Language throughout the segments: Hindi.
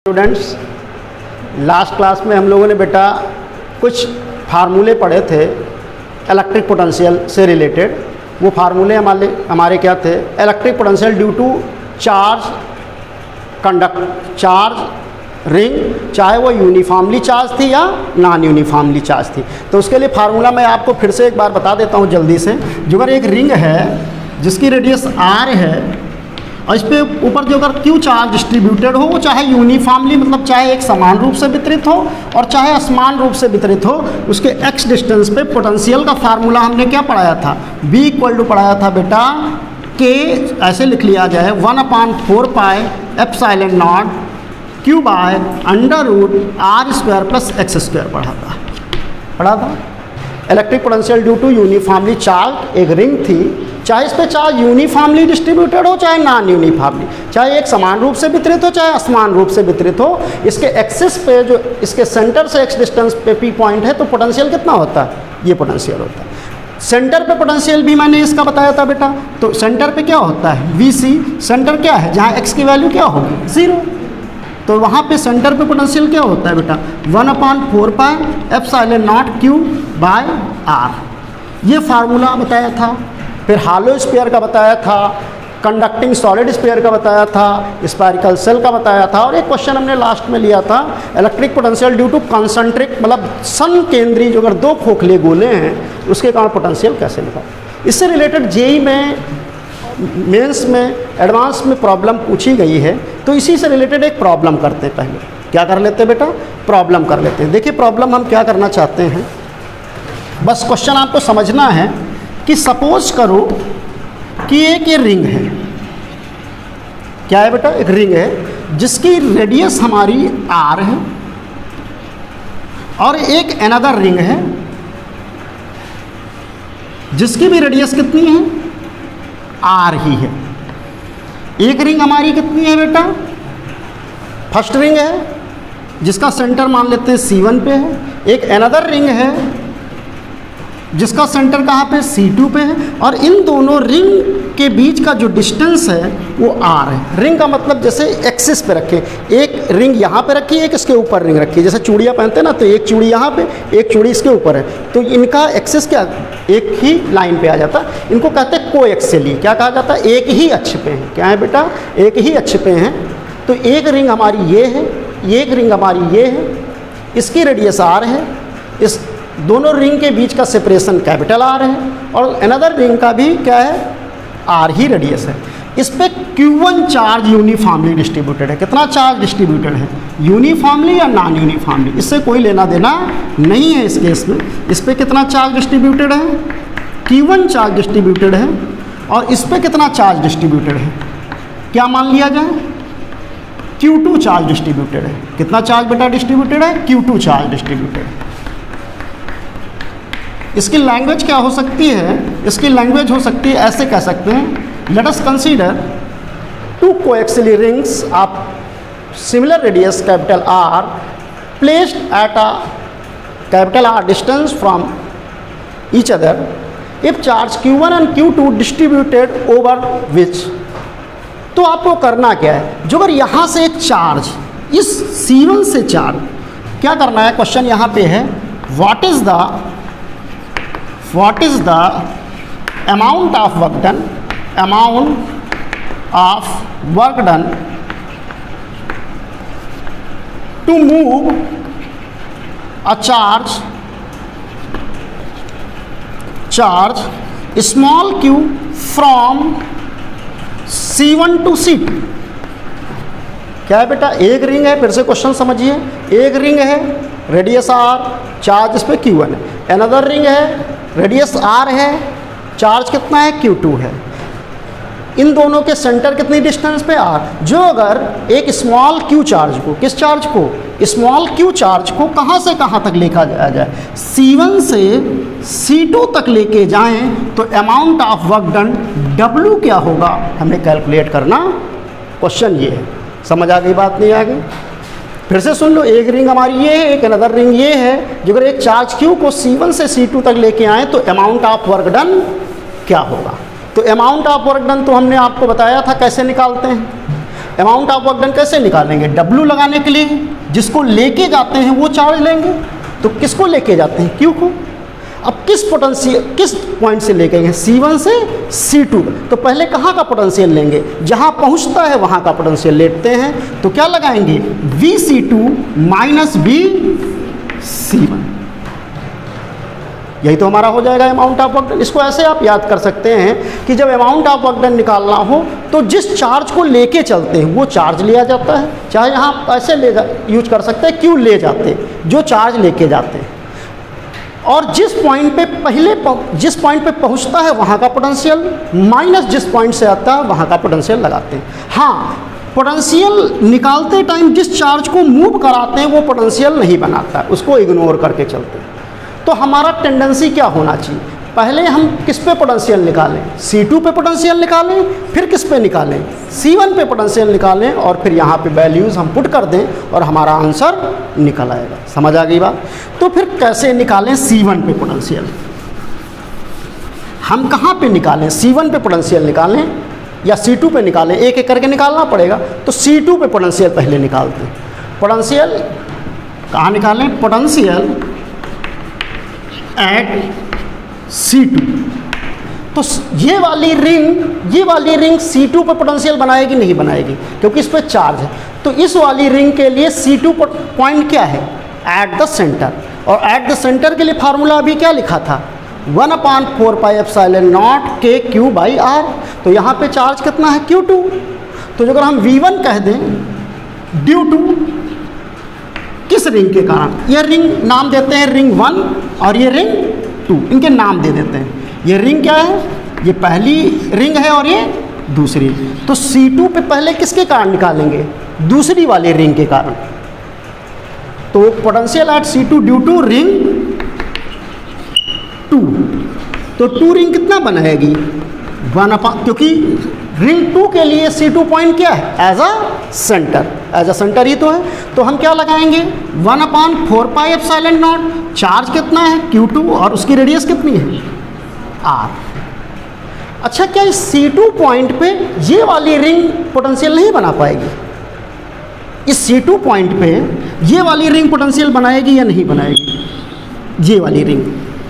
स्टूडेंट्स, लास्ट क्लास में हम लोगों ने बेटा कुछ फार्मूले पढ़े थे इलेक्ट्रिक पोटेंशियल से रिलेटेड। वो फार्मूले हमारे क्या थे? Electric potential due to charge ring, चाहे वो यूनिफॉर्मली चार्ज थी या नॉन यूनिफॉर्मली चार्ज थी। तो उसके लिए फार्मूला मैं आपको फिर से एक बार बता देता हूँ जल्दी से। जो अगर एक रिंग है जिसकी रेडियस r है और इस पर ऊपर जो अगर Q चार्ज डिस्ट्रीब्यूटेड हो, वो चाहे यूनिफॉर्मली मतलब चाहे एक समान रूप से वितरित हो और चाहे असमान रूप से वितरित हो, उसके x डिस्टेंस पे पोटेंशियल का फार्मूला हमने क्या पढ़ाया था? B इक्वल टू पढ़ाया था बेटा K, ऐसे लिख लिया जाए 1/4 pi epsilon naught Q by under root R square plus x square पढ़ा था। Electric potential due to uniformly charge एक रिंग थी, चाहे इस पे चार्ज यूनिफॉर्मली डिस्ट्रीब्यूटेड हो चाहे नॉन यूनिफॉर्मली, चाहे एक समान रूप से वितरित हो चाहे असमान रूप से वितरित हो। इसके एक्सिस पे जो इसके सेंटर से x डिस्टेंस पे P पॉइंट है, तो पोटेंशियल कितना होता है? ये पोटेंशियल होता है। सेंटर पे पोटेंशियल भी मैंने इसका बताया था बेटा। तो सेंटर पे क्या होता है? VC। सेंटर क्या है? जहाँ x की वैल्यू क्या होगी? 0। तो वहाँ पे सेंटर पे पोटेंशियल क्या होता है बेटा? 1/4 pi epsilon naught Q by R। ये फार्मूला बताया था। फिर हालो स्फीयर का बताया था, कंडक्टिंग सॉलिड स्फीयर का बताया था, स्फेरिकल सेल का बताया था, और एक क्वेश्चन हमने लास्ट में लिया था electric potential due to concentric मतलब सन केंद्रीय जो अगर दो खोखले गोले हैं उसके कारण पोटेंशियल कैसे निकाल। इससे रिलेटेड जेई में मेंस में एडवांस में प्रॉब्लम पूछी गई है। तो इसी से रिलेटेड एक प्रॉब्लम करते हैं। पहले क्या कर लेते हैं बेटा? प्रॉब्लम कर लेते हैं। देखिए प्रॉब्लम हम क्या करना चाहते हैं, बस क्वेश्चन आपको समझना है कि सपोज करो कि एक ये रिंग है। क्या है बेटा? एक रिंग है जिसकी रेडियस हमारी r है और एक अनदर रिंग है जिसकी भी रेडियस कितनी है? r ही है। एक रिंग हमारी कितनी है बेटा? फर्स्ट रिंग है जिसका सेंटर मान लेते हैं C1 पे है। एक अनदर रिंग है जिसका सेंटर कहाँ पे? C2 पे है। और इन दोनों रिंग के बीच का जो डिस्टेंस है वो r है। रिंग का मतलब जैसे एक्सिस पे रखें, एक रिंग यहाँ पे रखी, एक इसके ऊपर रिंग रखी। जैसे चूड़ियाँ पहनते हैं ना, तो एक चूड़ी यहाँ पे, एक चूड़ी इसके ऊपर है, तो इनका एक्सिस क्या एक ही लाइन पे आ जाता है। इनको कहते हैं कोएक्सियली। क्या कहा जाता है? एक ही अक्ष पे हैं। क्या है बेटा? एक ही अक्ष पे हैं। तो एक रिंग हमारी ये है, एक रिंग हमारी ये है, इसकी रेडियस r है, इस दोनों रिंग के बीच का सेपरेशन कैपिटल R है, और अनदर रिंग का भी क्या है? R ही रेडियस है। इस पे Q1 चार्ज यूनिफॉर्मली डिस्ट्रीब्यूटेड है। कितना चार्ज डिस्ट्रीब्यूटेड है? यूनिफॉर्मली या नॉन यूनिफॉर्मली, इससे कोई लेना देना नहीं है इस केस में। इस पे कितना चार्ज डिस्ट्रीब्यूटेड है? Q1 चार्ज डिस्ट्रीब्यूटेड है। और इस पे कितना चार्ज डिस्ट्रीब्यूटेड है? क्या मान लिया जाए? Q2 चार्ज डिस्ट्रीब्यूटेड है। कितना चार्ज बेटा डिस्ट्रीब्यूटेड है? Q2 चार्ज डिस्ट्रीब्यूटेड है। इसकी लैंग्वेज क्या हो सकती है? इसकी लैंग्वेज हो सकती है, ऐसे कह सकते हैं, let us consider two coaxially rings of similar radius capital R placed at a capital R distance from each other if charge Q1 and Q2 distributed over which. तो आपको करना क्या है? जो अगर यहाँ से एक चार्ज इस C1 से चार्ज, क्या करना है? क्वेश्चन यहाँ पे है, what is the amount of work done to move a charge small q from C1 to C2। क्या है बेटा? एक रिंग है, फिर से क्वेश्चन समझिए, एक रिंग है, रेडियस r, चार्ज इस पे Q1 है। अनदर रिंग है, रेडियस r है, चार्ज कितना है? Q2 है। इन दोनों के सेंटर कितनी डिस्टेंस पे? r। जो अगर एक स्मॉल q चार्ज को, किस चार्ज को? स्मॉल q चार्ज को कहाँ से कहाँ तक लेकर जाया जाए? C1 से C2 तक लेके जाएं तो amount of work done W क्या होगा हमें कैलकुलेट करना। क्वेश्चन ये है। समझ आ गई बात? नहीं आ गई? फिर से सुन लो, एक रिंग हमारी ये है, एक अनदर रिंग ये है। जो अगर एक चार्ज Q को C1 से C2 तक लेके आए तो अमाउंट ऑफ वर्क डन क्या होगा? तो अमाउंट ऑफ वर्क डन तो हमने आपको बताया था कैसे निकालते हैं। अमाउंट ऑफ वर्क डन कैसे निकालेंगे? W लगाने के लिए जिसको लेके जाते हैं वो चार्ज लेंगे। तो किसको लेके जाते हैं? Q को। अब किस पॉइंट से लेके गए? C1 से C2। तो पहले कहाँ का पोटेंशियल लेंगे? जहाँ पहुँचता है वहाँ का पोटेंशियल लेते हैं। तो क्या लगाएंगे? VC2 minus VC1। यही तो हमारा हो जाएगा अमाउंट ऑफ वर्क डन। इसको ऐसे आप याद कर सकते हैं कि जब अमाउंट ऑफ वर्क डन निकालना हो तो जिस चार्ज को लेके चलते हैं वो चार्ज लिया जाता है। चाहे यहाँ ऐसे यूज कर सकते हैं, क्यों ले जाते हैं? जो चार्ज लेके जाते हैं। और जिस पॉइंट पे पहुँचता है वहाँ का पोटेंशियल माइनस जिस पॉइंट से आता है वहाँ का पोटेंशियल लगाते हैं। हाँ, पोटेंशियल निकालते टाइम जिस चार्ज को मूव कराते हैं वो पोटेंशियल नहीं बनाता है, उसको इग्नोर करके चलते हैं। तो हमारा टेंडेंसी क्या होना चाहिए? पहले हम किस पे पोटेंशियल निकालें? C2 पे पोटेंशियल निकालें, फिर किस पे निकालें? C1 पे पोटेंशियल निकालें और फिर यहाँ पे वैल्यूज़ हम पुट कर दें और हमारा आंसर निकल आएगा। समझ आ गई बात? तो फिर कैसे निकालें C1 पे पोटेंशियल? हम कहाँ पे निकालें? C1 पे पोटेंशियल निकालें या C2 पे निकालें? एक एक करके निकालना पड़ेगा। तो C2 पे पोटेंशियल पहले निकालते हैं। पोटेंशियल कहाँ निकालें? Potential at C2। तो ये वाली रिंग C2 पर पोटेंशियल बनाएगी? नहीं बनाएगी, क्योंकि इस पर चार्ज है। तो इस वाली रिंग के लिए C2 पॉइंट क्या है? At the centre. और एट द सेंटर के लिए फार्मूला अभी क्या लिखा था? 1/4πε0 KQ/R। तो यहाँ पे चार्ज कितना है? Q2। तो अगर हम V1 कह दें ड्यू टू किस रिंग के कारण? ये रिंग नाम देते हैं रिंग 1 और ये रिंग 2, इनके नाम दे देते हैं। ये रिंग क्या है? ये पहली रिंग है और ये दूसरी। तो C2 पे पहले किसके कारण निकालेंगे? दूसरी वाली रिंग के कारण। तो potential at C2 due to ring 2। तो 2 रिंग कितना बनाएगी? 1/, क्योंकि रिंग 2 के लिए C2 पॉइंट क्या है? एज अ सेंटर ही तो है। तो हम क्या लगाएंगे? 1/4πε0। चार्ज कितना है? Q2 और उसकी रेडियस कितनी है? R। अच्छा, क्या इस C2 पॉइंट पे ये वाली रिंग पोटेंशियल नहीं बना पाएगी? इस C2 पॉइंट पे ये वाली रिंग पोटेंशियल बनाएगी या नहीं बनाएगी? ये वाली रिंग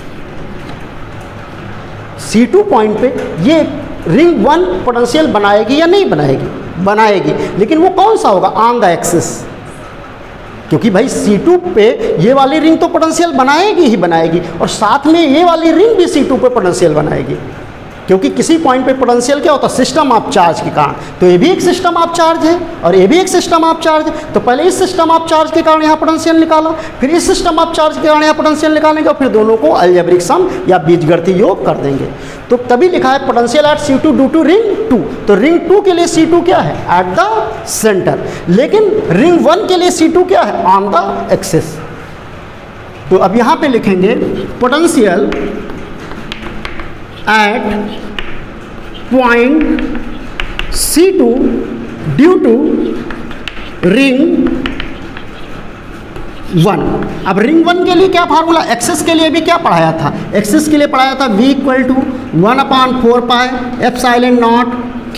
C2 पॉइंट पे ये रिंग 1 पोटेंशियल बनाएगी या नहीं बनाएगी? बनाएगी। लेकिन वो कौन सा होगा? On the axis. क्योंकि भाई C2 पे ये वाली रिंग तो पोटेंशियल बनाएगी ही बनाएगी, और साथ में ये वाली रिंग भी C2 पे पोटेंशियल बनाएगी। क्योंकि किसी पॉइंट पे पोटेंशियल क्या होता है? सिस्टम ऑफ चार्ज के कारण। तो ये भी एक सिस्टम ऑफ चार्ज है और ये भी एक सिस्टम ऑफ चार्ज है। तो पहले इस सिस्टम ऑफ चार्ज के कारण यहाँ पोटेंशियल निकाला, फिर इस सिस्टम ऑफ चार्ज के कारण यहाँ पोटेंशियल निकालेंगे और फिर दोनों को अलजेब्रिक सम या बीजगणितीय योग कर देंगे। तो तभी लिखा है potential at C2 due to ring 2। तो रिंग 2 के लिए C2 क्या है? At the centre. लेकिन रिंग 1 के लिए C2 क्या है? On the axis. तो अब यहाँ पे लिखेंगे potential at point C2 due to ring 1। अब रिंग 1 के लिए क्या फार्मूला? एक्सिस के लिए भी क्या पढ़ाया था? एक्सिस के लिए पढ़ाया था V = 1/4πε0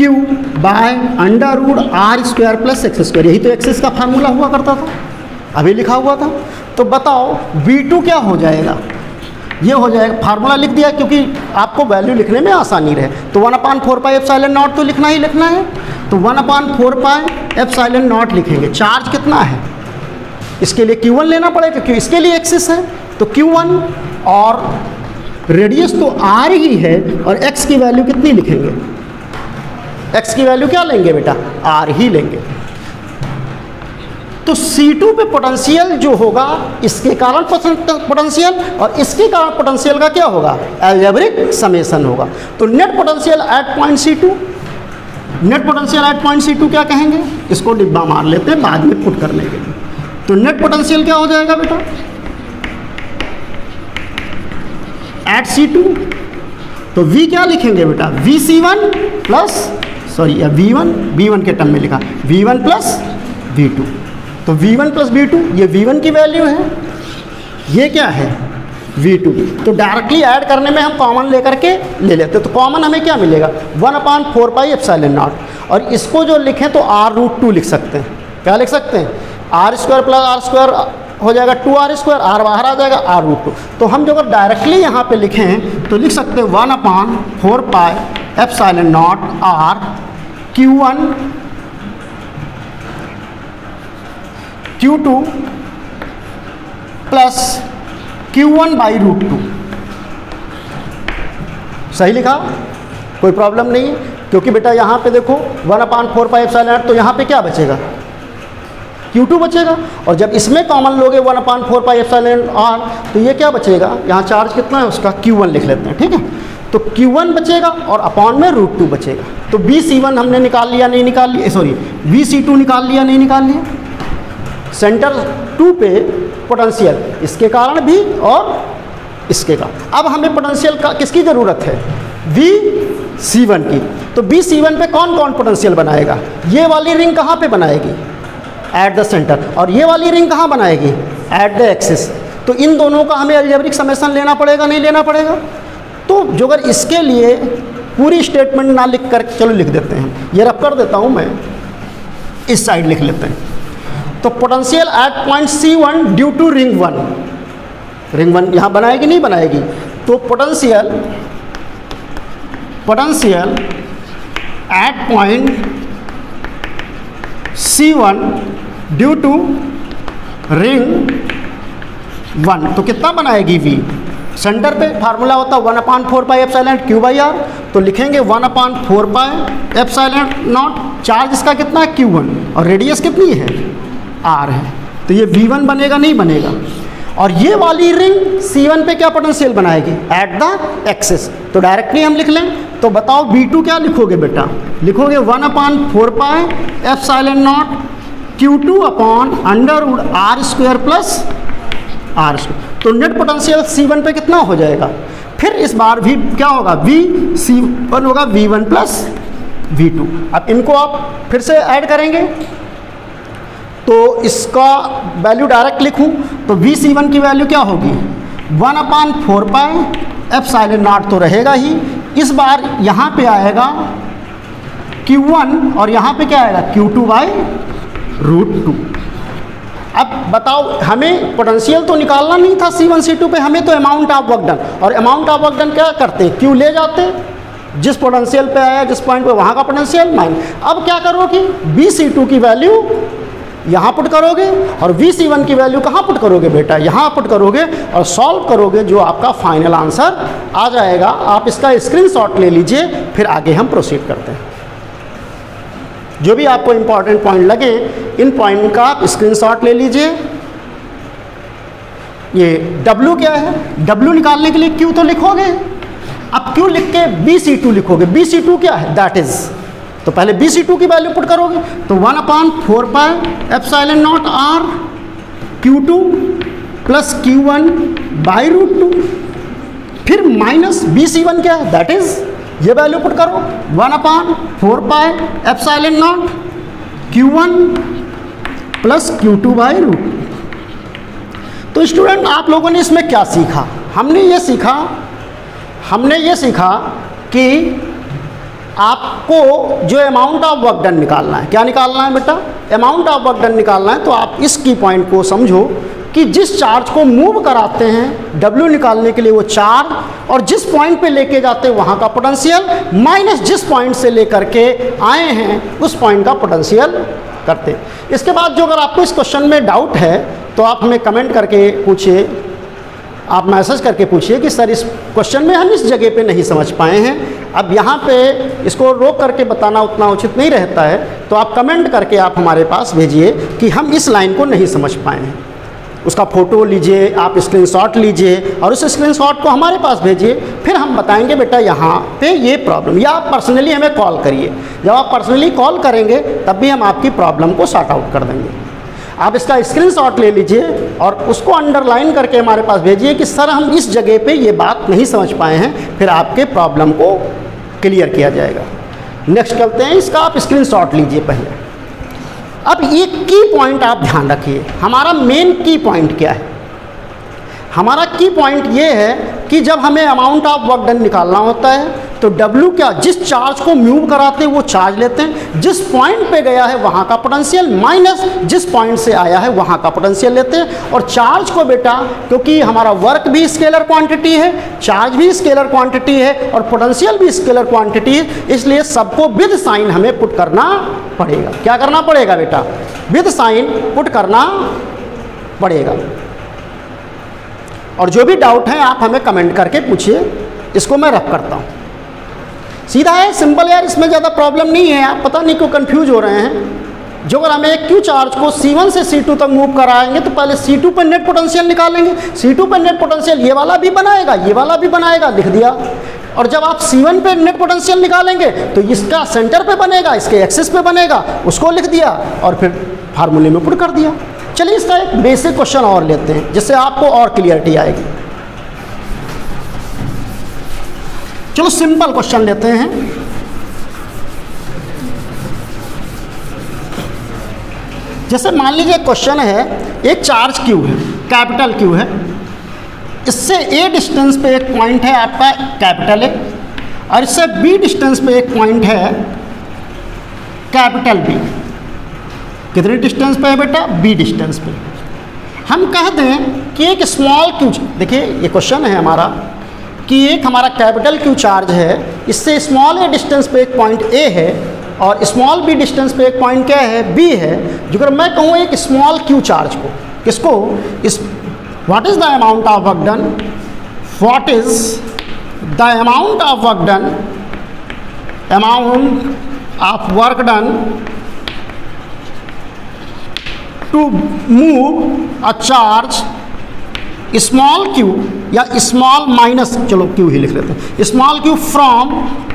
Q/√R² + x²। यही तो एक्सिस का फार्मूला हुआ करता था, अभी लिखा हुआ था। तो बताओ V2 क्या हो जाएगा? ये हो जाएगा, फार्मूला लिख दिया क्योंकि आपको वैल्यू लिखने में आसानी रहे। तो 1/4πε0 तो लिखना ही लिखना है। तो 1/4πε0 लिखेंगे। चार्ज कितना है? इसके लिए Q1 लेना पड़ेगा क्योंकि इसके लिए एक्सिस है। तो Q1 और रेडियस तो R ही है, और x की वैल्यू कितनी लिखेंगे? x की वैल्यू क्या लेंगे बेटा? R ही लेंगे। तो C2 पे पोटेंशियल जो होगा इसके कारण पोटेंशियल, और इसके कारण पोटेंशियल का क्या होगा? अलजेब्रिक समेशन होगा। तो net potential at point C2, net potential at point C2 क्या कहेंगे? इसको डिब्बा मार लेते हैं बाद में पुट करने के लिए। तो नेट पोटेंशियल क्या हो जाएगा बेटा? Eight C2। तो V क्या लिखेंगे बेटा? VC1 प्लस V1 के टर्म में लिखा V1 प्लस V2। तो V1 प्लस V2, ये V1 की वैल्यू है, ये क्या है? V2। तो डायरेक्टली ऐड करने में हम कॉमन लेकर के ले लेते हैं। तो कॉमन हमें क्या मिलेगा? 1/4πε0। और इसको जो लिखें तो r√2 लिख सकते हैं। क्या लिख सकते हैं? r² प्लस r² हो जाएगा 2r², r बाहर आ जाएगा r√2। तो हम जो अगर डायरेक्टली यहाँ पे लिखें तो लिख सकते हैं 1/4 pi epsilon naught r Q1 Q2 plus Q1/√2। सही लिखा? कोई प्रॉब्लम नहीं है, क्योंकि बेटा यहाँ पे देखो 1/4 पाई एप्सिलॉन, तो यहाँ पे क्या बचेगा? Q2 बचेगा। और जब इसमें कॉमन लोगे 1/4 पाई एप्सिलॉन r, तो ये क्या बचेगा? यहाँ चार्ज कितना है उसका? Q1 लिख लेते हैं, ठीक है। तो Q1 बचेगा और अपॉन में √2 बचेगा। तो BC1 हमने निकाल लिया, नहीं निकाल लिया, सॉरी BC2 निकाल लिया, नहीं निकाल लिया। सेंटर 2 पे पोटेंशियल इसके कारण भी और इसके कारण। अब हमें पोटेंशियल का किसकी ज़रूरत है? BC1 की। तो BC1 पे कौन कौन पोटेंशियल बनाएगा? ये वाली रिंग कहाँ पे बनाएगी? At the centre. और ये वाली रिंग कहाँ बनाएगी? At the axis. तो इन दोनों का हमें अलजेब्रिक समेशन लेना पड़ेगा, नहीं लेना पड़ेगा? तो जो अगर इसके लिए पूरी स्टेटमेंट ना लिख कर, चलो लिख देते हैं, ये रब कर देता हूँ मैं, इस साइड लिख लेते हैं। तो potential at point C1 due to ring 1, ring 1 यहाँ बनाएगी, नहीं बनाएगी? तो potential at point C1 due to ring 1, तो कितना बनाएगी V? सेंटर पे फार्मूला होता है 1/4 पाई एप्सिलॉन Q/r, तो लिखेंगे 1/4 पाई एप्सिलॉन नॉट। चार्ज इसका कितना है? Q1, और रेडियस कितनी है? R है। तो ये V1 बनेगा, नहीं बनेगा? और ये वाली रिंग C1 पे क्या पोटेंशियल बनाएगी? At the axis. तो डायरेक्टली हम लिख लें, तो बताओ B2 क्या लिखोगे बेटा? लिखोगे 1/4 pi epsilon not Q2/√r² plus r²। तो नेट पोटेंशियल C1 पे कितना हो जाएगा? फिर इस बार भी क्या होगा? VC1 होगा V1 प्लस V2। अब इनको आप फिर से ऐड करेंगे, तो इसका वैल्यू डायरेक्ट लिखूं तो VC1 की वैल्यू क्या होगी? 1/4 पाई एप्सिलॉन नॉट तो रहेगा ही, इस बार यहाँ पे आएगा Q1 और यहाँ पे क्या आएगा? Q2/√2। अब बताओ, हमें पोटेंशियल तो निकालना नहीं था C1 C2 पे, हमें तो अमाउंट ऑफ वर्क डन। और अमाउंट ऑफ वर्क डन क्या करते? Q ले जाते, जिस पोटेंशियल पे आया, जिस पॉइंट पे, वहाँ का पोटेंशियल माइनस। अब क्या करोगे? BC2 की वैल्यू यहाँ पुट करोगे और VC1 की वैल्यू कहाँ पुट करोगे बेटा? यहाँ पुट करोगे और सॉल्व करोगे, जो आपका फाइनल आंसर आ जाएगा। आप इसका स्क्रीनशॉट ले लीजिए, फिर आगे हम प्रोसीड करते हैं। जो भी आपको इंपॉर्टेंट पॉइंट लगे, इन पॉइंट का आप स्क्रीनशॉट ले लीजिए। ये W क्या है? W निकालने के लिए Q तो लिखोगे, अब Q लिख के BC2 लिखोगे। BC2 क्या है? दैट इज, तो पहले BC2 की वैल्यू पुट करोगे, तो 1/4 pi epsilon naught r Q2 plus Q1/√2, फिर माइनस BC1 क्या है? दैट इज, ये वैल्यू पुट करो 1/4 pi epsilon not Q1 plus Q2/√2। तो स्टूडेंट, आप लोगों ने इसमें क्या सीखा? हमने ये सीखा कि आपको जो अमाउंट ऑफ वर्क डन निकालना है, क्या निकालना है बेटा? अमाउंट ऑफ वर्क डन निकालना है। तो आप इस की पॉइंट को समझो कि जिस चार्ज को मूव कराते हैं W निकालने के लिए वो चार्ज, और जिस पॉइंट पे लेके जाते हैं वहाँ का पोटेंशियल, माइनस जिस पॉइंट से लेकर के आए हैं उस पॉइंट का पोटेंशियल करते हैं। इसके बाद जो अगर आपको इस क्वेश्चन में डाउट है तो आप हमें कमेंट करके पूछिए, आप मैसेज करके पूछिए कि सर इस क्वेश्चन में हम इस जगह पे नहीं समझ पाए हैं। अब यहाँ पे इसको रोक करके बताना उतना उचित नहीं रहता है, तो आप कमेंट करके आप हमारे पास भेजिए कि हम इस लाइन को नहीं समझ पाए हैं। उसका फ़ोटो लीजिए, आप स्क्रीनशॉट लीजिए और उस स्क्रीनशॉट को हमारे पास भेजिए, फिर हम बताएंगे बेटा यहाँ पे ये प्रॉब्लम, या आप पर्सनली हमें कॉल करिए। जब आप पर्सनली कॉल करेंगे तब भी हम आपकी प्रॉब्लम को सॉर्ट आउट कर देंगे। आप इसका स्क्रीनशॉट ले लीजिए और उसको अंडरलाइन करके हमारे पास भेजिए कि सर हम इस जगह पे ये बात नहीं समझ पाए हैं, फिर आपके प्रॉब्लम को क्लियर किया जाएगा। नेक्स्ट चलते हैं, इसका आप स्क्रीनशॉट लीजिए पहले। अब एक की पॉइंट आप ध्यान रखिए, हमारा मेन की पॉइंट क्या है? हमारा की पॉइंट ये है कि जब हमें अमाउंट ऑफ वर्क डन निकालना होता है तो W क्या, जिस चार्ज को मूव कराते हैं वो चार्ज लेते हैं, जिस पॉइंट पे गया है वहाँ का पोटेंशियल माइनस जिस पॉइंट से आया है वहाँ का पोटेंशियल लेते हैं। और चार्ज को बेटा, क्योंकि हमारा वर्क भी स्केलर क्वांटिटी है, चार्ज भी स्केलर क्वांटिटी है और पोटेंशियल भी स्केलर क्वांटिटी है, इसलिए सबको विद साइन हमें पुट करना पड़ेगा। क्या करना पड़ेगा बेटा? विद साइन पुट करना पड़ेगा। और जो भी डाउट है आप हमें कमेंट करके पूछिए, इसको मैं रफ करता हूँ। सीधा है, सिंपल यार, इसमें ज़्यादा प्रॉब्लम नहीं है। आप पता नहीं क्यों कंफ्यूज हो रहे हैं। जो अगर हमें एक क्यू चार्ज को C1 से C2 तक मूव कराएंगे तो पहले C2 पर नेट पोटेंशियल निकालेंगे। C2 पर नेट पोटेंशियल ये वाला भी बनाएगा, ये वाला भी बनाएगा, लिख दिया। और जब आप C1 पे नेट पोटेंशियल निकालेंगे तो इसका सेंटर पे बनेगा, इसके एक्सिस पे बनेगा, उसको लिख दिया और फिर फार्मूले में पुट कर दिया। चलिए इसका एक बेसिक क्वेश्चन और लेते हैं जिससे आपको और क्लियरिटी आएगी। चलो सिंपल क्वेश्चन लेते हैं। जैसे मान लीजिए क्वेश्चन है, एक चार्ज Q है, कैपिटल Q है, इससे A डिस्टेंस पे एक पॉइंट है आपका कैपिटल A और इससे B डिस्टेंस पे एक पॉइंट है कैपिटल B। कितने डिस्टेंस पे है बेटा? B डिस्टेंस पे। हम कह दें कि एक स्मॉल Q, देखिए ये क्वेश्चन है हमारा कि एक हमारा कैपिटल Q चार्ज है, इससे स्मॉल A डिस्टेंस पे एक पॉइंट A है और स्मॉल B डिस्टेंस पे एक पॉइंट क्या है? B है। जो अगर मैं कहूँ एक स्मॉल Q चार्ज को, किसको? इस what is the amount of work done, what is the amount of work done, amount of work done to move a charge small Q या स्मॉल माइनस, चलो Q ही लिख लेते हैं, small Q from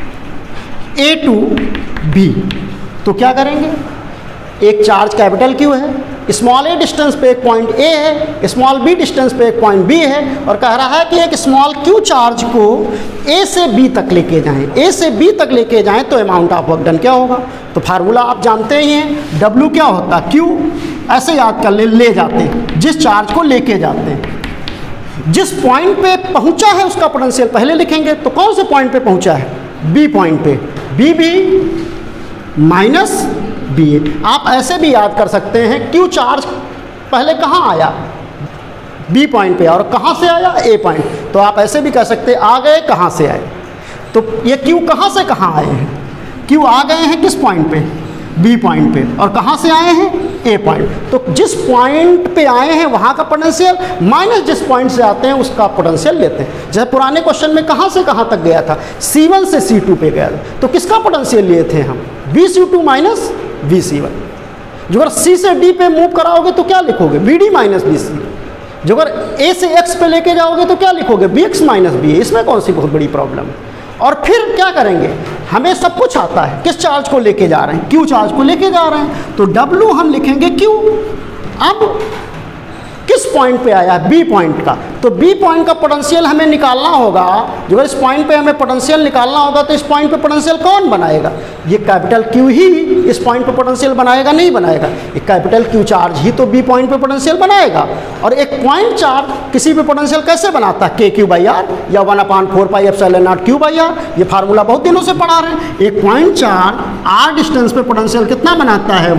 A to B। तो क्या करेंगे? एक चार्ज कैपिटल Q है, स्मॉल A डिस्टेंस पे एक पॉइंट A है, स्मॉल B डिस्टेंस पे एक पॉइंट B है और कह रहा है कि एक स्मॉल Q चार्ज को A से B तक लेके जाएं, A से B तक लेके जाएं तो अमाउंट ऑफ वर्क डन क्या होगा? तो फार्मूला आप जानते ही हैं, W क्या होता है? Q। ऐसे याद कर ले जाते हैं, जिस चार्ज को लेके जाते हैं, जिस पॉइंट पे पहुंचा है उसका पोटेंशियल पहले लिखेंगे। तो कौन से पॉइंट पे पहुंचा है? B पॉइंट पे, BB माइनस BA। आप ऐसे भी याद कर सकते हैं, Q चार्ज पहले कहाँ आया? B पॉइंट पे, और कहाँ से आया? A point. तो आप ऐसे भी कह सकते हैं आ गए, कहाँ से आए? तो ये Q कहाँ से कहाँ आए हैं? Q आ गए हैं किस पॉइंट पे? B पॉइंट पे। और कहाँ से आए हैं? A point. तो जिस पॉइंट पे आए हैं वहाँ का पोटेंशियल माइनस जिस पॉइंट से आते हैं उसका पोटेंशियल लेते हैं। जैसे पुराने क्वेश्चन में कहाँ से कहाँ तक गया था? C1 से C2 पे गया था, तो किसका पोटेंशियल लिए थे हम? BC2 minus BC1। जो अगर C से D पे मूव कराओगे तो क्या लिखोगे? BD minus BC। जो अगर A से X पे लेके जाओगे तो क्या लिखोगे? BX minus BA। इसमें कौन सी बहुत बड़ी प्रॉब्लम है? और फिर क्या करेंगे? हमें सब कुछ आता है, किस चार्ज को लेके जा रहे हैं? Q चार्ज को लेके जा रहे हैं, तो W हम लिखेंगे Q। अब किस पॉइंट पे आया है? B पॉइंट का। तो B पॉइंट का पोटेंशियल हमें निकालना होगा। जो अगर इस पॉइंट पे हमें पोटेंशियल निकालना होगा तो इस पॉइंट पे पोटेंशियल कौन बनाएगा? ये कैपिटल Q ही इस पॉइंट पे पोटेंशियल बनाएगा, नहीं बनाएगा? एक कैपिटल Q चार्ज ही तो B पॉइंट पे पोटेंशियल बनाएगा। और एक पॉइंट चार्ज किसी पे पोटेंशियल कैसे बनाता है? KQ/R या 1/4πε0 Q/R। ये फार्मूला बहुत दिनों से पढ़ा रहे हैं। एक पॉइंट चार्ज R डिस्टेंस पे पोटेंशियल कितना बनाता है?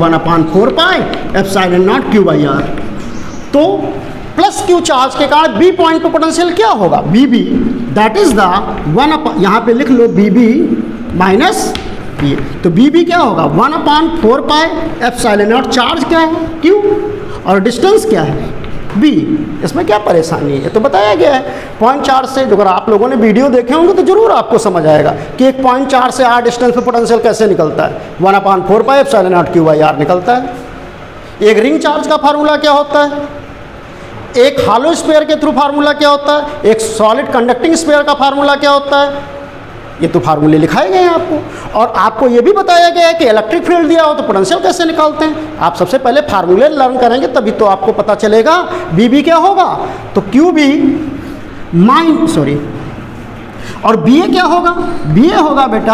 1/4πε0 Q/R। तो प्लस Q चार्ज के कारण B पॉइंट पे पोटेंशियल क्या होगा? BB, दैट इज द 1, यहाँ पे लिख लो BB माइनस BA। तो BB क्या होगा? 1/4πε0। चार्ज क्या है? Q, और डिस्टेंस क्या है? B। इसमें क्या परेशानी है? ये तो बताया गया है। पॉइंट चार्ज से, अगर आप लोगों ने वीडियो देखे होंगे तो जरूर आपको समझ आएगा कि एक पॉइंट चार्ज से R डिस्टेंस पे पोटेंशियल कैसे निकलता है? 1/4πε0 Q/R निकलता है। एक रिंग चार्ज का फार्मूला क्या होता है? एक हॉलो स्फीयर के थ्रू फार्मूला क्या होता है? एक सॉलिड कंडक्टिंग स्फीयर का फार्मूला क्या होता है? ये तो फार्मूले लिखाए गए हैं आपको। और आपको ये भी बताया गया है कि इलेक्ट्रिक फील्ड दिया हो तो पोटेंशियल कैसे निकालते हैं। आप सबसे पहले फार्मूले लर्न करेंगे तभी तो आपको पता चलेगा BB क्या होगा। तो QB और BA क्या होगा? BA होगा बेटा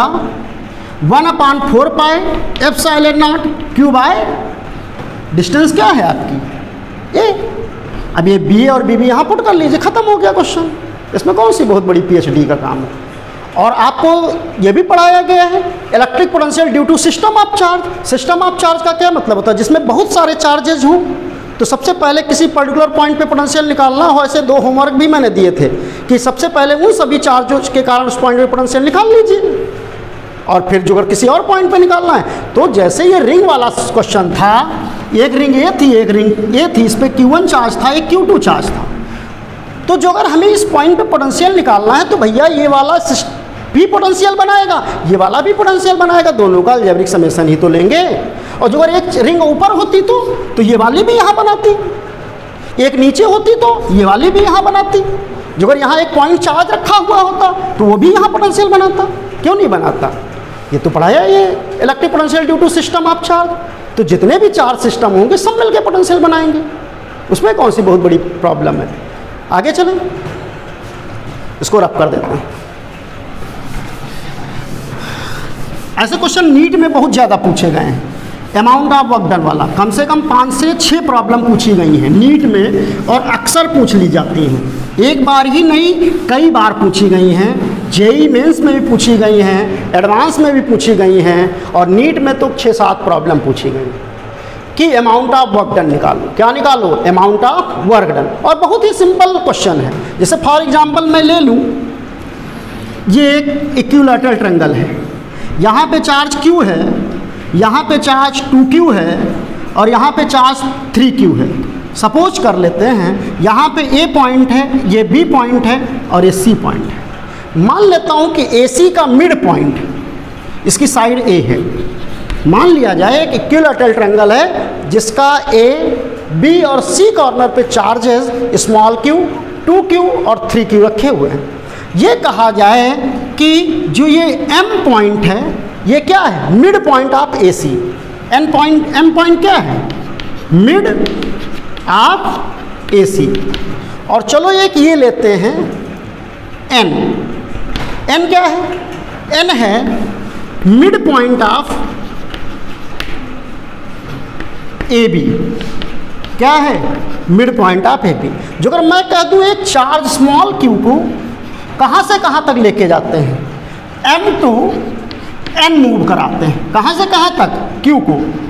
1/4πε0 Q/, डिस्टेंस क्या है आपकी? A। अब ये BA और BB यहाँ पुट कर लीजिए, खत्म हो गया क्वेश्चन। इसमें कौन सी बहुत बड़ी PhD का काम है? और आपको ये भी पढ़ाया गया है electric potential due to system of charge. System of charge का क्या मतलब होता है? जिसमें बहुत सारे चार्जेज हों, तो सबसे पहले किसी पर्टिकुलर पॉइंट पे पोटेंशियल निकालना हो। ऐसे 2 होमवर्क भी मैंने दिए थे कि सबसे पहले उन सभी चार्जों के कारण उस पॉइंट पे पोटेंशियल निकाल लीजिए, और फिर जो अगर किसी और पॉइंट पे निकालना है तो जैसे ये रिंग वाला क्वेश्चन था, एक रिंग ए थी, एक रिंग ए थी, इस पर Q1 चार्ज था, एक Q2 चार्ज था। तो जो अगर हमें इस पॉइंट पे पोटेंशियल निकालना है तो भैया ये वाला भी पोटेंशियल बनाएगा, ये वाला भी पोटेंशियल बनाएगा, दोनों का अलजेब्रिक समेशन ही तो लेंगे। और जो अगर एक रिंग ऊपर होती तो ये वाली भी यहाँ बनाती, एक नीचे होती तो ये वाली भी यहाँ बनाती। जो अगर यहाँ एक पॉइंट चार्ज रखा हुआ होता तो वो भी यहाँ पोटेंशियल बनाता, क्यों नहीं बनाता? ये तो पढ़ाया ये electric potential due to system of charge. तो जितने भी चार्ज सिस्टम होंगे सब मिलकर पोटेंशियल बनाएंगे, उसमें कौन सी बहुत बड़ी प्रॉब्लम है? आगे चलें, इसको रब कर देते हैं। ऐसे क्वेश्चन नीट में बहुत ज़्यादा पूछे गए हैं, अमाउंट ऑफ वर्क डन वाला कम से कम 5 से 6 प्रॉब्लम पूछी गई हैं नीट में, और अक्सर पूछ ली जाती हैं। एक बार ही नहीं, कई बार पूछी गई हैं। जेई मेंस में भी पूछी गई हैं, एडवांस में भी पूछी गई हैं, और नीट में तो 6-7 प्रॉब्लम पूछी गई कि अमाउंट ऑफ वर्क डन निकालो। क्या निकालो? Amount of work done. और बहुत ही सिंपल क्वेश्चन है। जैसे फॉर एग्जांपल मैं ले लूँ, ये एक इक्विलैटरल ट्रायंगल है, यहाँ पे चार्ज Q है, यहाँ पे चार्ज 2Q है, और यहाँ पे चार्ज 3Q है। सपोज कर लेते हैं यहाँ पे A पॉइंट है, ये B पॉइंट है, और ये C पॉइंट है। मान लेता हूँ कि AC का मिड पॉइंट इसकी साइड A है। मान लिया जाए कि इक्विलैटरल ट्रायंगल है जिसका A, B और C कॉर्नर पे चार्जेस स्मॉल q, 2Q और 3Q रखे हुए हैं। ये कहा जाए कि जो ये M पॉइंट है ये क्या है? Mid point of AC। M point क्या है? Mid of AC। और चलो एक ये लेते हैं N क्या है? N है मिड पॉइंट ऑफ AB। क्या है? Mid point of AB। जो अगर मैं कह दूँ एक चार्ज स्मॉल q को कहाँ से कहाँ तक लेके जाते हैं? M टू N मूव कराते हैं। कहाँ से कहाँ तक? Q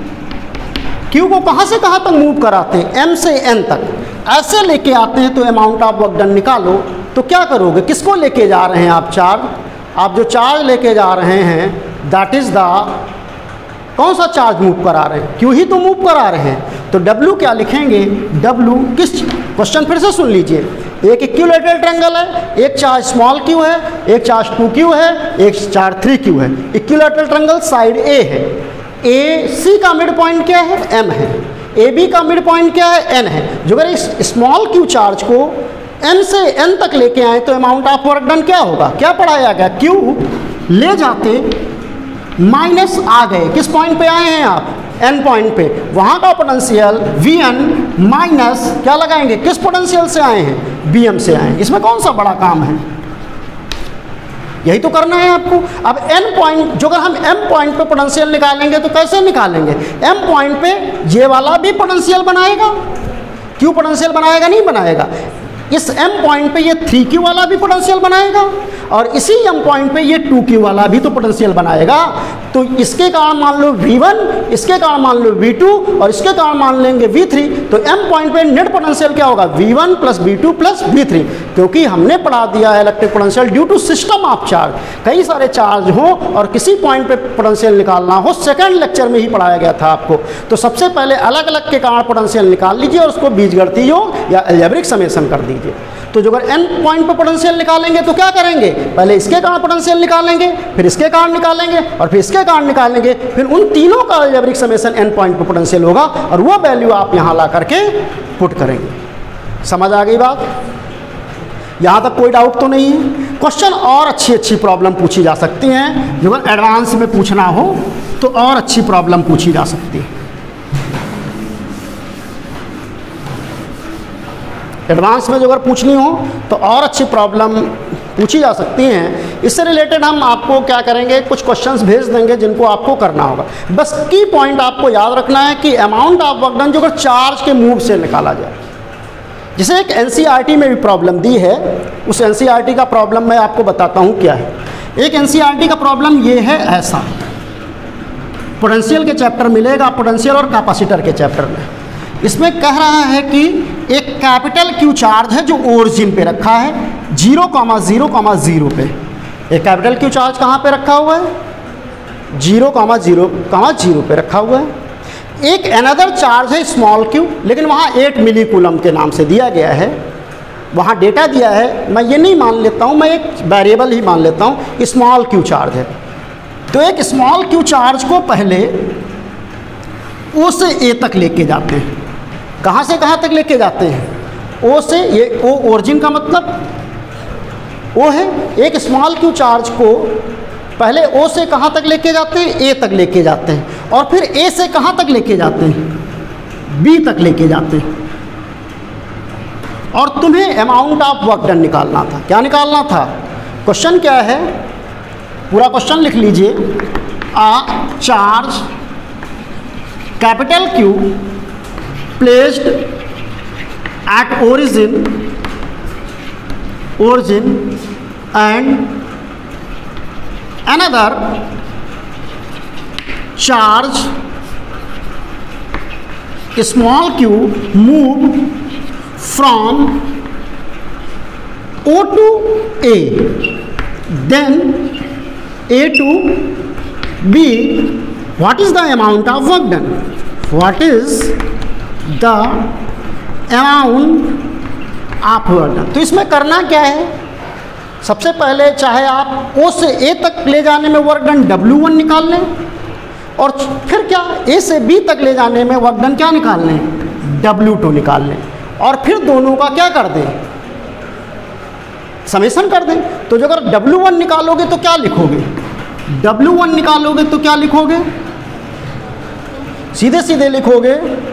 को कहाँ से कहाँ तक मूव कराते हैं? M से N तक। ऐसे लेके आते हैं तो अमाउंट ऑफ वर्क डन निकालो। तो क्या करोगे? किसको लेके जा रहे हैं आप चार्ज? आप जो चार्ज लेके जा रहे हैं दैट इज़ द, कौन सा चार्ज मूव करा रहे हैं? Q ही तो मूव करा रहे हैं। तो W क्या लिखेंगे? W किस, क्वेश्चन फिर से सुन लीजिए। एक इक्विलैटरल ट्रायंगल है, एक चार्ज स्मॉल q है, एक चार्ज 2Q है, एक चार्ज 3Q है। इक्विलैटरल ट्रायंगल साइड A है। AC का मिड पॉइंट क्या है? M है। AB का मिड पॉइंट क्या है? N है। जो अगर इस स्मॉल q चार्ज को M से N तक लेके आए तो अमाउंट ऑफ वर्क डन क्या होगा? क्या पढ़ाया गया? Q ले जाते माइनस आ गए, किस पॉइंट पे आए हैं आप? N पॉइंट पे। वहाँ का पोटेंशियल Vn माइनस क्या लगाएंगे? किस पोटेंशियल से आए हैं? Bm से आए हैं। इसमें कौन सा बड़ा काम है? यही तो करना है आपको। अब N पॉइंट, जो अगर हम M पॉइंट पे पोटेंशियल निकालेंगे तो कैसे निकालेंगे? M पॉइंट पे ये वाला भी पोटेंशियल बनाएगा, Q पोटेंशियल बनाएगा नहीं बनाएगा? इस M पॉइंट पे ये 3Q वाला भी पोटेंशियल बनाएगा, और इसी M पॉइंट पे ये 2Q वाला भी तो पोटेंशियल बनाएगा। तो इसके कारण मान लो V1, इसके कारण मान लो V2, और इसके कारण मान लेंगे V3। तो M पॉइंट पे नेट पोटेंशियल क्या होगा? V1 plus V2 plus V3। क्योंकि हमने पढ़ा दिया है electric potential due to system of charge. कई सारे चार्ज हो और किसी पॉइंट पे पोटेंशियल निकालना हो, सेकेंड लेक्चर में ही पढ़ाया गया था आपको। तो सबसे पहले अलग अलग के कारण पोटेंशियल निकाल लीजिए और उसको बीजगणितीय योग या अलजेब्रिक समेशन कर दीजिए। तो जो अगर N पॉइंट पे पोटेंशियल निकालेंगे तो क्या करेंगे? पहले इसके कारण पोटेंशियल निकालेंगे, फिर इसके कारण निकालेंगे, और फिर इसके कारण निकालेंगे, फिर उन तीनों का अलजेब्रिक समेशन N पॉइंट पे पोटेंशियल होगा, और वो वैल्यू आप यहाँ ला करके पुट करेंगे। समझ आ गई बात? यहाँ तक कोई डाउट तो नहीं है? क्वेश्चन और अच्छी प्रॉब्लम पूछी जा सकती हैं। जो अगर एडवांस में पूछना हो तो और अच्छी प्रॉब्लम पूछी जा सकती है। एडवांस में जो अगर पूछनी हो तो और अच्छी प्रॉब्लम पूछी जा सकती हैं। इससे रिलेटेड हम आपको क्या करेंगे, कुछ क्वेश्चंस भेज देंगे जिनको आपको करना होगा। बस की पॉइंट आपको याद रखना है कि अमाउंट ऑफ वर्क डन जो अगर चार्ज के मूव से निकाला जाए। जैसे एक NCERT में भी प्रॉब्लम दी है, उस NCERT का प्रॉब्लम मैं आपको बताता हूँ क्या है एक एनसीईआरटी का प्रॉब्लम ये है ऐसा, पोटेंशियल के चैप्टर मिलेगा, पोटेंशियल और कैपेसिटर के चैप्टर में। इसमें कह रहा है कि एक कैपिटल क्यू चार्ज है जो ओरिजिन पे रखा है 0,0,0 पे। एक कैपिटल क्यू चार्ज कहाँ पे रखा हुआ है? 0,0,0 पे रखा हुआ है। एक अनदर चार्ज है स्मॉल क्यू, लेकिन वहाँ 8 मिली कूलम के नाम से दिया गया है, वहाँ डेटा दिया है। मैं ये नहीं मान लेता हूँ, मैं एक वेरिएबल ही मान लेता हूँ, स्मॉल क्यू चार्ज है। तो एक स्मॉल क्यू चार्ज को पहले ओ से ए तक लेके जाते हैं। कहाँ से कहाँ तक लेके जाते हैं? ओ से, ये ओ ओरिजिन का मतलब ओ है। एक स्मॉल क्यू चार्ज को पहले ओ से कहाँ तक लेके जाते हैं? ए तक लेके जाते हैं, और फिर ए से कहाँ तक लेके जाते हैं? बी तक लेके जाते हैं। और तुम्हें अमाउंट ऑफ वर्क डन निकालना था। क्या निकालना था? क्वेश्चन क्या है, पूरा क्वेश्चन लिख लीजिए। A charge capital Q placed at origin and another charge small q move from O to A, then A to B. What is the amount of work done? What is the amount of work done? तो इसमें करना क्या है? सबसे पहले चाहे आप O से A तक ले जाने में वर्क डन W1 निकाल लें, और फिर क्या A से B तक ले जाने में वर्क डन क्या निकाल लें? W2 निकाल लें, और फिर दोनों का क्या कर दें? समेशन कर दें। तो जो अगर W1 निकालोगे तो क्या लिखोगे? W1 निकालोगे तो क्या लिखोगे? सीधे सीधे लिखोगे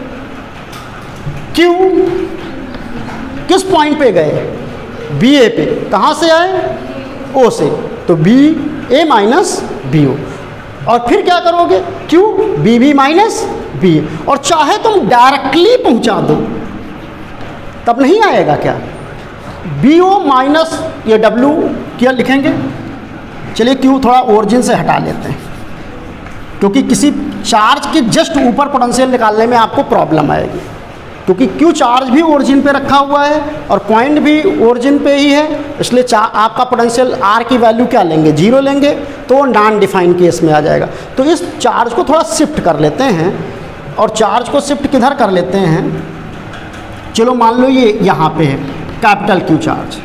Q किस पॉइंट पे गए? बी ए पे। कहाँ से आए? ओ से, तो B A minus B O. और फिर क्या करोगे? Q B B minus B A. और चाहे तुम डायरेक्टली पहुँचा दो तब नहीं आएगा क्या? बी ओ माइनस ये डब्ल्यू क्या लिखेंगे? चलिए क्यू थोड़ा ओरिजिन से हटा लेते हैं, क्योंकि किसी चार्ज के जस्ट ऊपर पोटेंशियल निकालने में आपको प्रॉब्लम आएगी, क्योंकि क्यू चार्ज भी ओरिजिन पे रखा हुआ है और पॉइंट भी ओरिजिन पे ही है। इसलिए आपका पोटेंशियल आर की वैल्यू क्या लेंगे? 0 लेंगे, तो नॉन डिफाइन केस में आ जाएगा। तो इस चार्ज को थोड़ा शिफ्ट कर लेते हैं, और चार्ज को शिफ्ट किधर कर लेते हैं? चलो मान लो ये यहाँ पे है capital Q charge,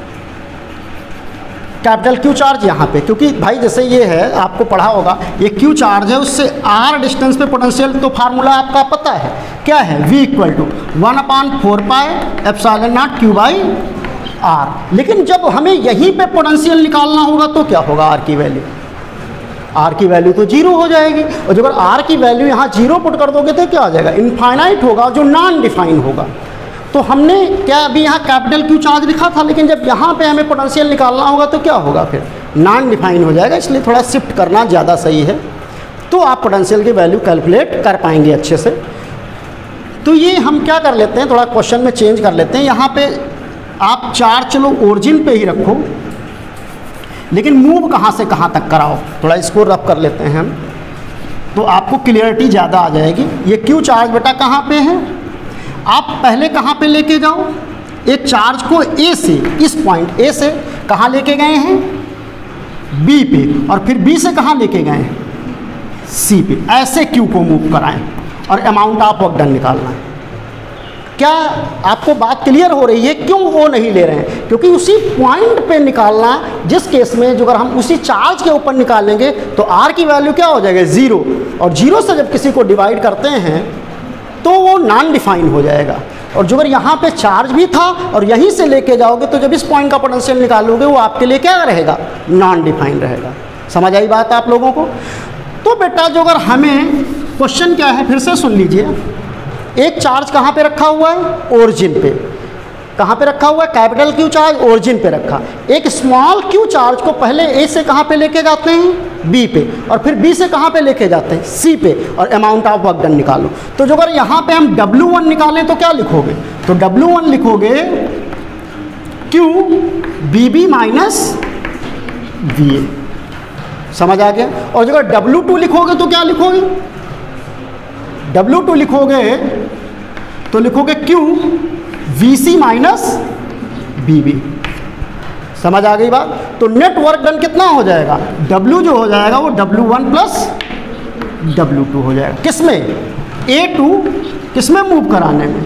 capital Q charge यहाँ पे, क्योंकि भाई जैसे ये है आपको पढ़ा होगा, ये क्यू चार्ज है, उससे आर डिस्टेंस पे पोटेंशियल, तो फार्मूला आपका पता है क्या है? V = 1/4 pi epsilon naught Q by R. लेकिन जब हमें यहीं पे पोटेंशियल निकालना होगा तो क्या होगा? आर की वैल्यू, आर की वैल्यू तो 0 हो जाएगी, और जब अगर आर की वैल्यू यहाँ 0 पुट कर दोगे तो क्या हो जाएगा? इनफाइनाइट होगा, जो नॉन डिफाइन होगा। तो हमने क्या अभी यहाँ कैपिटल क्यू चार्ज लिखा था, लेकिन जब यहाँ पे हमें पोटेंशियल निकालना होगा तो क्या होगा? फिर नॉन डिफाइन हो जाएगा। इसलिए थोड़ा शिफ्ट करना ज़्यादा सही है, तो आप पोटेंशियल की वैल्यू कैलकुलेट कर पाएंगे अच्छे से। तो ये हम क्या कर लेते हैं, थोड़ा क्वेश्चन में चेंज कर लेते हैं। यहाँ पे आप चार्ज चलो ओरिजिन पे ही रखो, लेकिन मूव कहाँ से कहाँ तक कराओ, थोड़ा इसको रफ कर लेते हैं हम, तो आपको क्लियरिटी ज़्यादा आ जाएगी। ये क्यू चार्ज बेटा कहाँ पे है? आप पहले कहाँ पे लेके जाओ? एक चार्ज को ए से, इस पॉइंट ए से कहाँ लेके गए हैं? बी पे, और फिर बी से कहाँ लेके गए हैं? सी पे। ऐसे क्यू को मूव कराएं और अमाउंट ऑफ वर्क डन निकालना है। क्या आपको बात क्लियर हो रही है? क्यों वो नहीं ले रहे हैं? क्योंकि उसी पॉइंट पे निकालना, जिस केस में जो अगर हम उसी चार्ज के ऊपर निकालेंगे तो आर की वैल्यू क्या हो जाएगा? 0, और 0 से जब किसी को डिवाइड करते हैं तो वो नॉन डिफाइन हो जाएगा। और जो अगर यहाँ पे चार्ज भी था और यहीं से लेके जाओगे तो जब इस पॉइंट का पोटेंशियल निकालोगे वो आपके लिए क्या रहेगा? नॉन डिफाइन रहेगा। समझ आई बात आप लोगों को? तो बेटा जो अगर हमें क्वेश्चन क्या है, फिर से सुन लीजिए। एक चार्ज कहाँ पे रखा हुआ है? ओरिजिन पे। कहाँ पे रखा हुआ है? कैपिटल क्यू चार्ज ओरिजिन पे रखा। एक स्मॉल क्यू चार्ज को पहले ए से कहाँ पे लेके जाते हैं? बी पे, और फिर बी से कहाँ पे लेके जाते हैं? सी पे, और अमाउंट ऑफ वर्क डन निकालो। तो जो अगर यहाँ पे हम W1 निकालें तो क्या लिखोगे? तो W1 लिखोगे Q BB माइनस VA। समझ आ गया। और जब W2 लिखोगे तो क्या लिखोगे, W2 लिखोगे तो लिखोगे Q VC माइनस BB। समझ आ गई बात। तो नेट वर्क डन कितना हो जाएगा, W जो हो जाएगा वो W1 प्लस W2 हो जाएगा। किस में, A2 किस में मूव कराने में,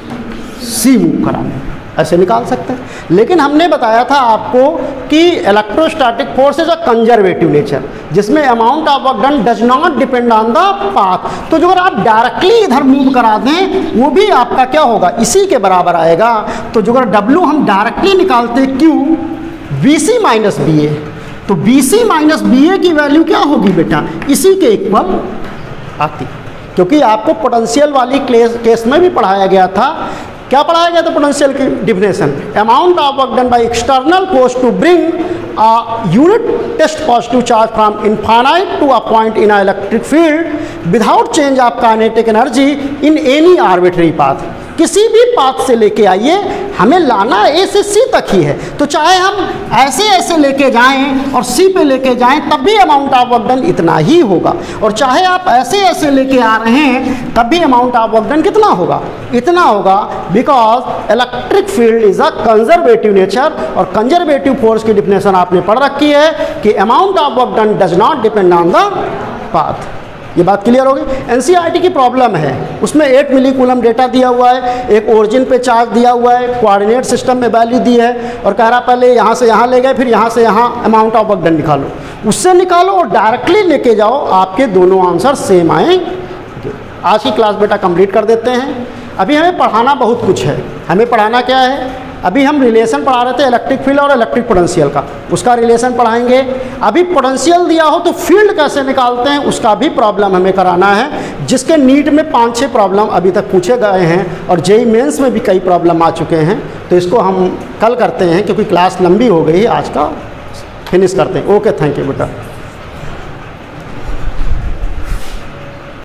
C मूव कराने में, ऐसे निकाल सकते हैं। लेकिन हमने बताया था आपको कि electrostatic force is a conservative nature, जिसमें amount of work done does not depend on the path. तो जो अगर आप डायरेक्टली इधर मूव करा दें वो भी आपका क्या होगा, इसी के बराबर आएगा। तो जो अगर W हम डायरेक्टली निकालते Q VC माइनस BA, तो BC माइनस BA की वैल्यू क्या होगी बेटा, इसी के इक्वल आती। क्योंकि आपको पोटेंशियल वाली केस में भी पढ़ाया गया था, क्या पढ़ाया गया था पोटेंशियल की definition, amount of work done by external force to bring a unit test positive charge from infinite to a point in a electric field without change of kinetic energy in any arbitrary path. किसी भी पाथ से लेके आइए, हमें लाना A से C तक ही है। तो चाहे हम ऐसे ऐसे लेके जाएं और C पे लेके जाएं तब भी अमाउंट ऑफ वर्क डन इतना ही होगा, और चाहे आप ऐसे ऐसे लेके आ रहे हैं तब भी अमाउंट ऑफ वर्क डन कितना होगा, इतना होगा। Because electric field is a conservative nature, और कंजर्वेटिव फोर्स की डिफिनेशन आपने पढ़ रखी है कि amount of work done does not depend on the path. ये बात क्लियर होगी। एनसीईआरटी की प्रॉब्लम है, उसमें 8 मिलीकूलम डेटा दिया हुआ है, एक ओरिजिन पे चार्ज दिया हुआ है, कोऑर्डिनेट सिस्टम में वैल्यू दी है, और कह रहा पहले यहाँ से यहाँ ले गए फिर यहाँ से यहाँ अमाउंट ऑफ वर्क डन निकालो, उससे निकालो और डायरेक्टली लेके जाओ, आपके दोनों आंसर सेम आएंगे। आज की क्लास बेटा कंप्लीट कर देते हैं। अभी हमें पढ़ाना बहुत कुछ है। हमें पढ़ाना क्या है, अभी हम रिलेशन पढ़ा रहे थे इलेक्ट्रिक फील्ड और इलेक्ट्रिक पोटेंशियल का, उसका रिलेशन पढ़ाएंगे। अभी पोटेंशियल दिया हो तो फील्ड कैसे निकालते हैं उसका भी प्रॉब्लम हमें कराना है, जिसके नीट में 5-6 प्रॉब्लम अभी तक पूछे गए हैं और जेईई मेंस में भी कई प्रॉब्लम आ चुके हैं। तो इसको हम कल करते हैं क्योंकि क्लास लंबी हो गई, आज का फिनिश करते हैं। ओके, थैंक यू बेटा।